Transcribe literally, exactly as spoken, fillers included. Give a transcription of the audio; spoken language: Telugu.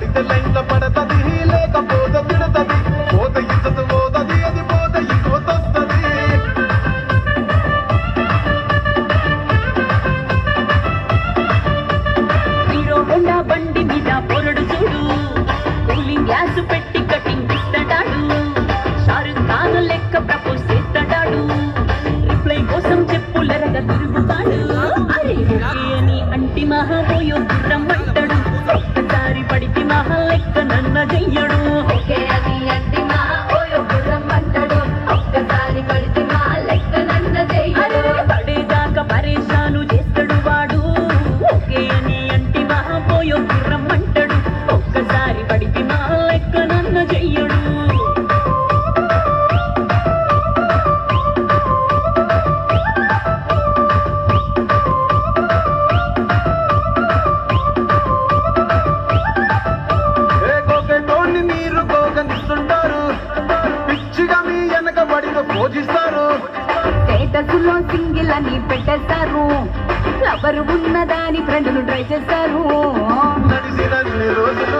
పడితే లైన్ల పడతది లేకపోతే తిడతది పోత ఇచ్చదు పోతది అది పోత ఇంకోతొస్తది హీరో హోండా బండి మీద పొరడు చూడు కూలింగ్ గ్లాస్ పెట్టి కటింగ్ ఇస్తాడు షారుఖ్ ఖాన్ లెక్క ప్రపోజ్ చేస్తాడు రిప్లై కోసం చెప్పులరగా తిరుగుతాడు అరే ఓకే అని అంటి మహాబోయో రమ్మంటాడు ఒక్కసారి పడితే మహా లెక్క నన్న చెయ్యడు ఓకే అని అంటి మహాబోయో రమ్మంటాడు ఒక్కసారి పడితే మహా లెక్క నన్న చెయ్యడు పడేదాకా పరేషాను చేస్తాడు వాడు ఓకే అని అంటి మహాబోయో రమ్మంటాడు ఒక్కసారి పడితే మహా లెక్క నన్న చెయ్యడు స్టేటస్లో సింగిల్ అని పెట్టేస్తారు ఎవరు ఉన్నదాని ఫ్రెండ్ను ట్రై చేస్తారు నడిసిన రోజులు